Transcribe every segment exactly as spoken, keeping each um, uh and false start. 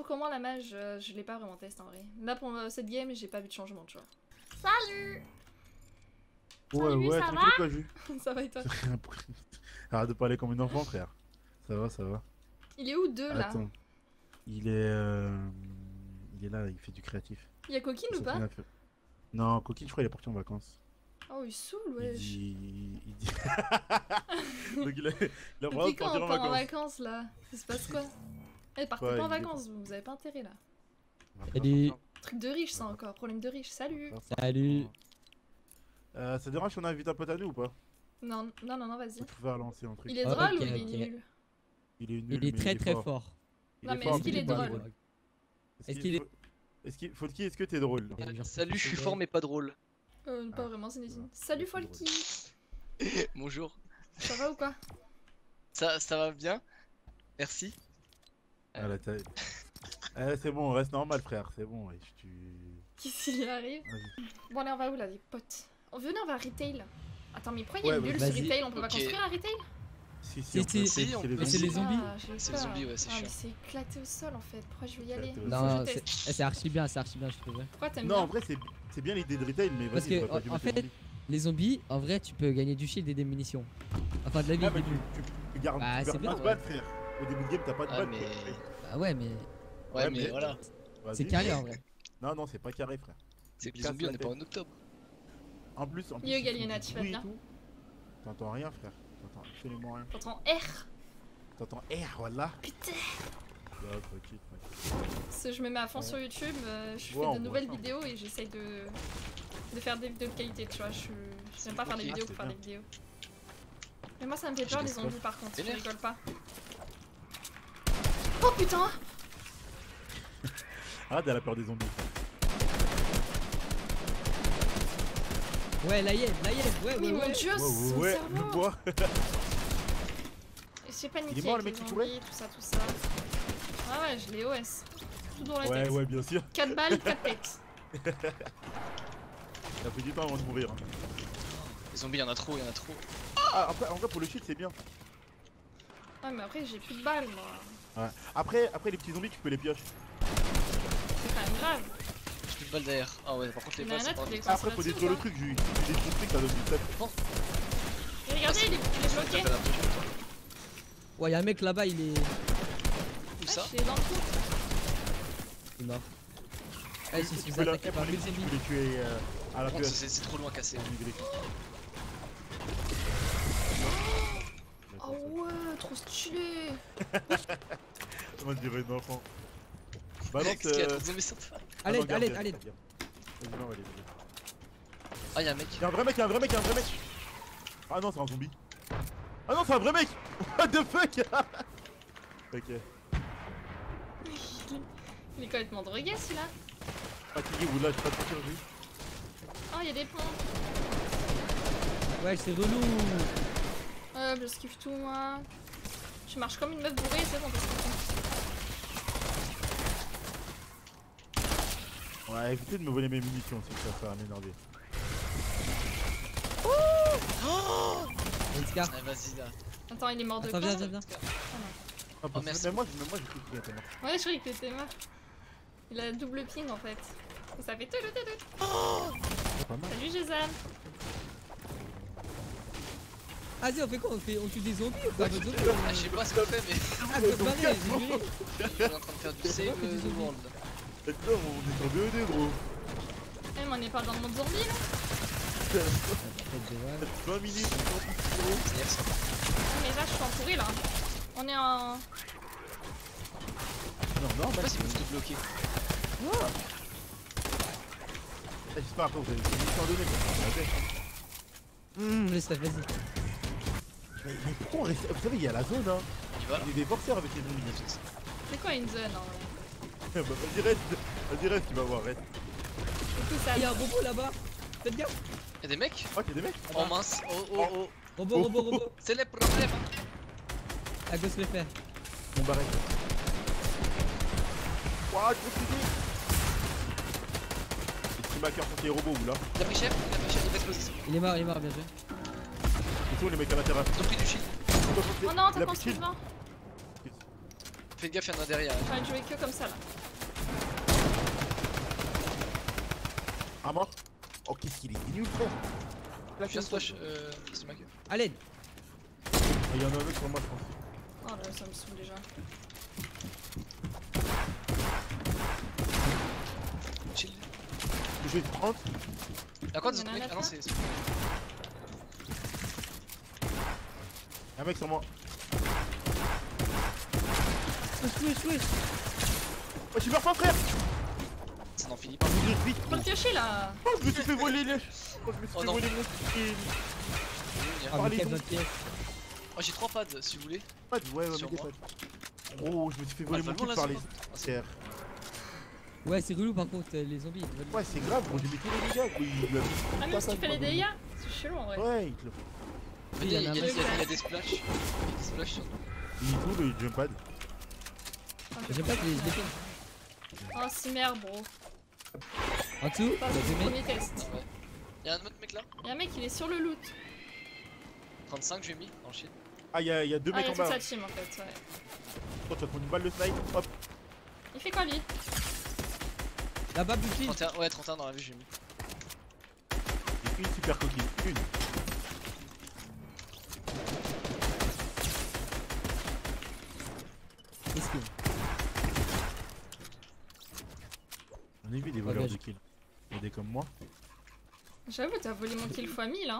trop comment la mage, euh, je l'ai pas vraiment testé en vrai. Là pour euh, cette game, j'ai pas vu de changement, tu vois. Salut. Ouais, Salut, ouais, ça tranquille va quoi, Ju. Ça va et toi? Arrête de parler comme un enfant, frère. Ça va, ça va. Il est où deux là? Attends. Il est. Euh... Il est là, il fait du créatif. Il y a Coquine ou Ça pas? fait un peu- Non, Coquille, je crois, il est parti en vacances. Oh, il saoule, Il wesh. dit. Il dit. Donc il a, il a vraiment Depuis de quand partir on en part en vacances. vacances là? Ça se passe quoi? Eh, partez Ouais, pas en il est- vacances, vous, vous avez pas intérêt là. On va pas Salut. partir. Truc de riche ça encore, problème de riche, salut. Salut. Euh, ça te dérange si on invite un pote à nous ou pas? Non, non, non, non, vas-y. On peut faire lancer un truc. Il est Ah, drôle ok, ou il est ok. nul? Il est nul. Il est mais très très fort. fort. Il Non, est mais fort, est-ce qu'il il est pas drôle? Est-ce qu'il est- Est-ce qu'il. Folky, est-ce que t'es drôle? Genre, Salut, je suis c'est fort vrai. mais pas drôle. Euh, pas Ah, vraiment, c'est Nézine. ouais. Salut C'est drôle. Folky. Bonjour. Ça va ou quoi? Ça, ça va bien? Merci. Ah, la taille. Eh, c'est bon, reste normal, frère, c'est bon. wesh, tu... Qu'est-ce qu'il y arrive? Vas-y. Bon, allez, on va où là, les potes? Oh, venez, on va à retail. Attends, mais pourquoi il y a Ouais, une bulle vas-y. sur retail? On peut pas Ok. construire un retail? Si, Si, si, on si, peut- si, c'est on les peut- Mais c'est les zombies. Ah, j'ai C'est les peur. zombies, ouais, c'est Ah, mais chiant. c'est éclaté au sol en fait. Pourquoi je veux y aller? Éclaté au Faut sol. que Non, je c'est teste. eh, c'est archi bien, c'est archi bien, je trouve. Pourquoi t'aimes Non, en bien? vrai, c'est c'est bien l'idée de retail, mais Parce vas-y, que, t'aurais pas dû en mettre fait, les zombies. Les zombies, en vrai, tu peux gagner du shield et des munitions. Enfin, de la vie Ah, au mais début. tu, tu, tu gardes, Bah, tu c'est gardes bien, pas de ouais. balles, frère. Au début de game, t'as pas de Ah, balles. mais- frère. Bah ouais, mais Ouais, Ouais, mais mais- voilà. Vas-y. c'est carré en vrai. Non, non, c'est pas carré, frère. C'est que les Casse zombies, la on est pas tête. en octobre. En plus, en plus. Yo, ils font Galiena, du tu vas bruit et bien? tout. T'entends rien, frère. T'entends absolument rien. T'entends R? T'entends R, voilà. Putain! Là, tranquille, tranquille. Parce que je me mets à fond Ouais. sur YouTube, euh, je Ouais, fais on de voit nouvelles ça. vidéos et j'essaye de... de faire des vidéos de qualité, tu vois. Je j'aime pas faire des Ok. vidéos Ah, pour c'est faire des bien. vidéos. Mais moi, ça me fait peur J'ai les des zombies par contre, je Vénère. rigole pas. Oh putain! Arrête, elle a peur des zombies. Ouais, la hyène, la hyène, ouais, Mais ouais, mon ouais. dieu, Ouais, son ouais, cerveau! le bois. J'ai paniqué Il est mort, avec le les mec qui courait zombies, tout ça, tout ça. Ah ouais, je l'ai O S. Tout dans la Ouais, tête. ouais, bien sûr. quatre balles, quatre têtes. Ça fait du temps avant de mourir. hein. Les zombies, y'en a trop, y'en a trop. Ah, après, en vrai, pour le shield, c'est bien. Ouais, mais après, j'ai plus de balles, moi. Ouais. Après, après, les petits zombies, tu peux les pioches. C'est quand même grave. J'ai plus de balles derrière. Ah ouais, par contre, les Il y en a balles, un c'est pas autre qui est vite. coincé Après, faut là-dessus, détruire le ou truc, Julie. Tu détruis le truc, ça donne du tap. Et regardez, il est, il est bloqué. Ouais, y'a un mec là-bas, il est. Où ça? Ouais, il est dans le trou. Il est mort. Ah, il se Tu fait peux la- attaquer par pour mille les- tu zombies. peux les tuer euh, à la Par contre, pioche. c'est c'est trop loin à casser. Oh ouais, trop stylé. On dirait un enfant. Balance. Qu'est-ce qu'il y a euh, trop de zombies sur toi? ah Allez, non, garde, allez, garde, allez. garde, garde. Vas-y, non, allez, vas-y. Ah, y'a un mec. Y'a un vrai mec, y'a un vrai mec, y'a un vrai mec. Ah non, c'est un zombie. Ah non, c'est un vrai mec. What the fuck. Ok. Il est complètement drogué celui-là. Fatigué ou là, j'ai pas de sortir, lui. Oh, il y a des ponts. Ouais, c'est relou. Euh, je skiffe tout moi. Je marche comme une meuf bourrée, c'est bon, parce que... Ouais, évitez de me voler mes munitions aussi, ça, ça va m'énerver. Oh Let's go. Ah, vas-y là. Attends, il est mort de Attends, quoi? viens, viens, viens. Ah, parce que merci. même moi, même moi, j'ai cru qu'il était mort. Ouais, je croyais que t'étais mort. Il a double ping en fait. Et ça fait tout, tout, tout. C'est pas mal. Salut Jason. Vas-y, on fait quoi? On fait, on tue des zombies ou quoi? D'autres zombies, Ah, je sais pas ce qu'on fait, mais Ah, faut se barrer, j'ai juré. on est en train de faire du save euh, the world. Et là, on est sur deux D, gros. Eh, mais on n'est pas dans le monde zombie là. vingt minutes, C'est hier ça. Mais là, je suis entourée là. On est en. non, non, Je sais bah, pas s'ils peuvent te bloquer. j'espère après, vous avez des munitions à donner, quoi. Hum, laisse la, vas-y. Mais, mais pourquoi on reste. Vous savez, il y a la zone, hein. Tu vas là? Il y a des forceurs avec les zombies. C'est quoi une zone en vrai? Bah, vas-y, reste. Vas-y, reste, tu vas voir, reste. Du coup, ça. Ah, y'a un robot là-bas. Faites gaffe. Y'a des mecs? Oh, y'a des mecs. Oh mince, oh oh oh. Robot, robot, robot. C'est les problèmes. À gauche le faire. Mon barret. Ouah, gros fusil. Les petits maqueurs contre les robots, ou là? Il a pris cher? Il a pris cher, il va exploser. Il est mort, il est mort, bien joué. Ils sont où les mecs à la terrasse? Ils ont pris du shield. Oh non, Il t'as a plus de construit shield. devant. Fais gaffe, y'en a derrière. Enfin, de jouer que comme ça là. Ah mort. Oh qu'est-ce qu'il est nul frère. Je viens splash, euh, c'est ma gueule. À l'aide. Il y en a un autre sur moi je pense. Oh là, ça me saoule déjà. Chill. J'ai trente. Y'a quoi Il y en d'autres a un mecs? là, Ah non, là. c'est. Un mec sur moi. Wesh, wesh, wesh. Oh je meurs pas frère. Ça n'en finit pas. Vite vite. Faut le piocher là. Oh je me suis fait voler les. Oh je me suis Oh, fait non. voler mon skill. Ah, Parlez mais donc. notre pièce. Oh, j'ai trois pads si vous voulez. Pas de ouais ouais Sur mais des moi. pattes. Oh je me suis fait Ah, voler le mon ballon, kill là, par c'est les quoi Ah, c'est- terres. Ouais, c'est relou par contre, euh, les zombies. Ouais c'est grave gros j'ai mis tous les dégâts gros il lui a mis Ah, mais si tu fais les dégâts, c'est chelou en vrai. Ouais il te le Il y, a- il y a- il y a- il y a des splashs. Il y a des splashs sur nous. Il est où le jump pad? J'aime pas que les défends. Oh, c'est merde, bro. En dessous, Ça, il y a c'est deux le mecs. premier test. Y'a un autre mec là. Y'a un mec, il est sur le loot. trente-cinq, j'ai mis dans le shield. Ah y'a y a deux Ah, mecs y'a en toute bas. sa team en fait, ouais. Toi tu vas prendre une balle de snipe. Hop. Il fait quoi lui? Là-bas, Buffy. trente et un, ouais, trente et un dans la vue, j'ai mis. J'ai une super coquille. Une. Qu'est-ce qu'il y a? J'en ai vu des voleurs Bagage. de kills. Il y a des comme moi. J'avoue, t'as volé mon kill fois mille hein.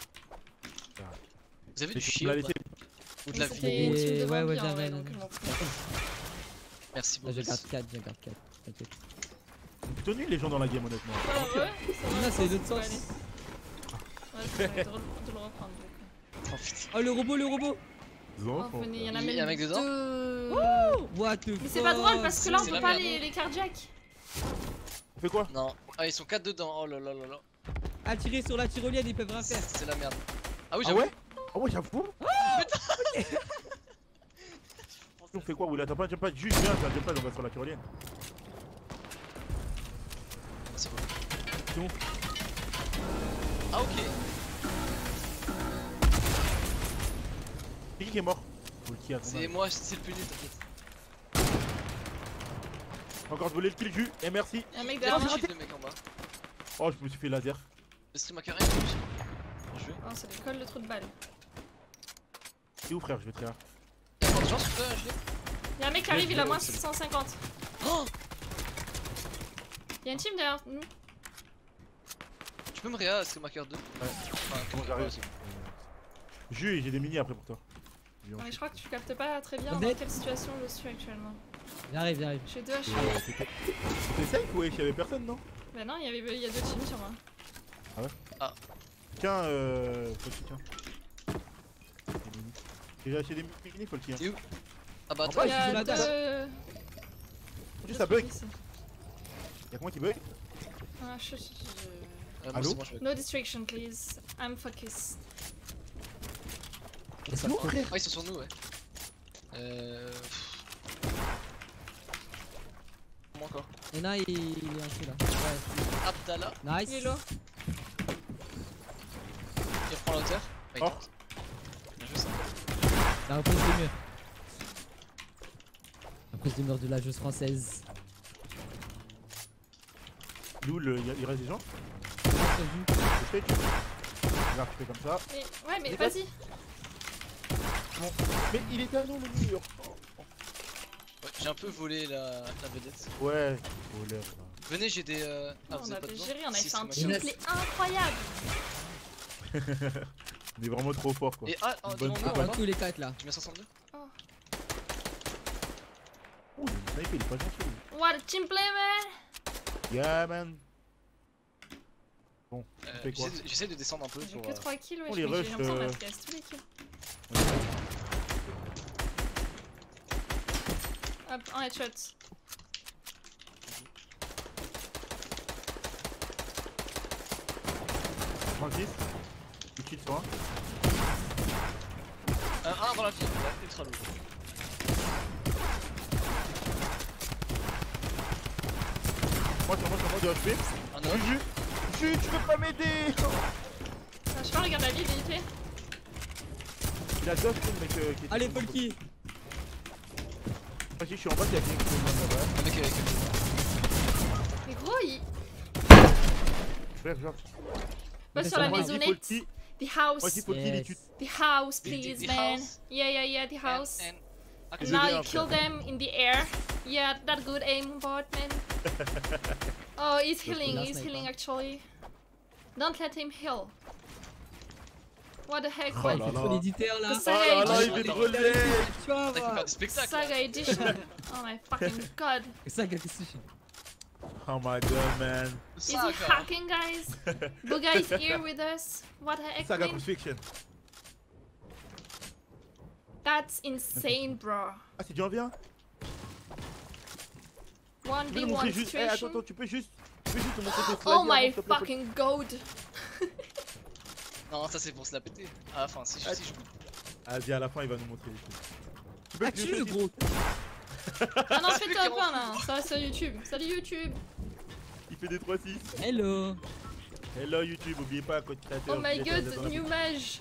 Vous avez C'est du que tu me l'as shield laissé. ou de Mais la vie? c'était une Et- team de ouais, ouais, vampires en vrai, j'avais- donc je m'en fous. Merci Là, je beaucoup. garde quatre, je garde quatre. T'inquiète. Ils sont plutôt nuls les gens dans la game honnêtement. Ah ouais, ça va, Non, c'est ça l'autre peut sens. aller. Ouais, c'est vrai, de, re- de le reprendre. du coup. Oh putain. Oh, le robot, le robot. Des Oh, enfants. venez, il y en a Il y même a un mec dedans deux. What the Mais c'est pas drôle parce que là on c'est peut la pas merde, les, hein. les cardiaques. On fait quoi? Non. Ah, ils sont quatre dedans. Oh là là là là. Attirer sur la tyrolienne, ils peuvent rien faire. C'est la merde. Ah oui, Ah j'avoue. ouais? Ah ouais j'avoue. On fait quoi Oula t'as pas un jump pad? Juste viens t'as un jump pad on va sur la tyrolienne. C'est bon. C'est bon. Ah ok. C'est qui qui est mort? Faut le qui a C'est moi, c'est le plus nul, t'inquiète. Encore volé le kill jus et merci. Y'a un mec Il y a derrière un moi. shield, le mec en bas. Oh je me suis fait laser. Le stream à carré, bien joué. Oh, ça lui colle le trou de balle. C'est où frère je vais te faire. Y'a encore de chance, tu peux acheter? Y'a un mec qui arrive, il a moins six cent cinquante. Oh, Y'a une team derrière nous. tu peux me réa stream à deux? Ouais. Enfin, Comment ouais, j'arrive? c'est bon. Jus et j'ai des mini après pour toi. Ouais, je crois que tu captes pas très bien On dans est- quelle situation je suis actuellement. J'arrive, j'arrive. J'ai deux H. Euh, C'était c'était safe ou ouais, y'avait personne non? Bah non, il y, avait, il y a deux teams sur moi. Tiens euh. Faut le tiens. Des mini. J'ai acheté des mini faut le tiens. T'es où? Ah bah En toi, Il bas, y je suis a là, deux. Juste ça bug. ici. Y'a comment qui bug? Ah, je, je- je- euh, moi, Allô c'est bon, je vais. No distraction, please. I'm focused. Et ça, Non frère. Ah, ils sont sur nous, ouais. Euh. Comment encore? il y en a, il il est en dessous là. Ouais. Abdallah, Nice. Il est low. il reprend la hauteur. Ah, il Oh. tente. Bien joué ça. La reprise de mur. La reprise de mur de la joueuse française. Loul, il reste des gens? Ah, t'as vu. Je fais tu. Regarde tu fais comme ça. Mais, ouais, mais Il est vas-y. Bon. Mais il était à nous le mur. Ouais, j'ai un peu volé la, la vedette. Ouais. Voleur là. Venez, j'ai des. Euh... Ah, on vous avez pas avait besoin? géré, on avait Si, fait un c'est moi. teamplay incroyable. On est vraiment trop fort quoi. Et ah, oh, Bonne devant Ah, moi, coupe, on là-bas. tous les quatre là. Tu mets soixante-deux? Ouh, le sniper il est pas gentil. lui. What a teamplay, man. Yeah man. Bon, Euh, fait quoi? J'essaie de- J'essaie de descendre un peu J'ai pour. que euh, trois kills, ouais. on J'ai les rush, l'impression qu'on euh, a cassé tous les kills. Hop, un headshot. trente-six. Tu kills sur un. Un, un dans la vie, ouais, ultra lourd. Moi sur moi sur moi de H P. Un autre. Juju. Juju tu peux pas m'aider. Ah, je sais pas, regarde la vie, vite fait. Il a deux H P le mec euh, qui est. Allez, Polky. Vas-y, je suis en bas, il y a quelqu'un qui me demande là-bas. Un mec avec Mais gros, il. Frère, genre. Va sur la Moi, il faut le maisonnette. petit. The house. Moi, il faut le petit, il tue. The house, The- please, the man. house. Yeah, yeah, yeah, the house. And, and... And Is now it you there, kill okay? them in the air. Yeah, that good aim, bot, man. Oh, he's healing, last he's night, healing huh? actually. Don't let him heal. What the heck, Oh what? là C'est là. trop l'éditeur là. The Oh Saga là là, il Edition. fait trop de lait. Tu vas T'as qu'à voir. faire du spectacle. Saga Edition. Oh my fucking god. Saga Edition. Oh my god, man. Is he Saga. hacking, guys? Buga is here with us. What the heck, Saga man? Crucifixion. That's insane, bro. Ah, c'est du un v un? one Tu peux v nous one montrer juste. Eh, attends, situation. attends, tu peux juste. Tu peux juste nous montrer tes Oh flags my avant, s'il te plaît, fucking god. Non, ça c'est pour se la péter. À la fin, si je, si je bouge. Vas-y, à la fin, il va nous montrer les trucs. Tu peux Ah, cliquer tu le aussi. gros. Ah non, fais-toi pas là. Ça, c'est YouTube. Salut YouTube. Il fait des trois six. Hello. Hello YouTube, oubliez pas, code créateur. Oh my créateur, vous êtes dans god, la- new mage.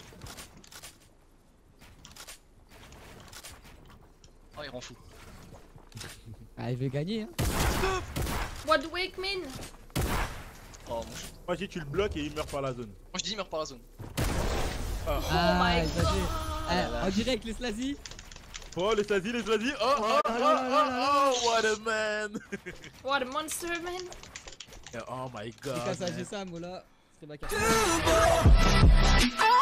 Oh, il rend fou. Ah, il veut gagner hein. What wake man? Oh, mon chou. Moi, j'ai tu le bloques et il meurt par la zone. Moi je dis il meurt par la zone. Oh Ah, my il va god. jouer. Ah là Ah, là. en direct les Slazy. Oh, les Slazy, les Slazy. Oh, oh, oh, oh, oh, what a man. What a monster, man. Oh my C'est god. qu'à ça, man. j'ai ça, moi là. C'est ma carte.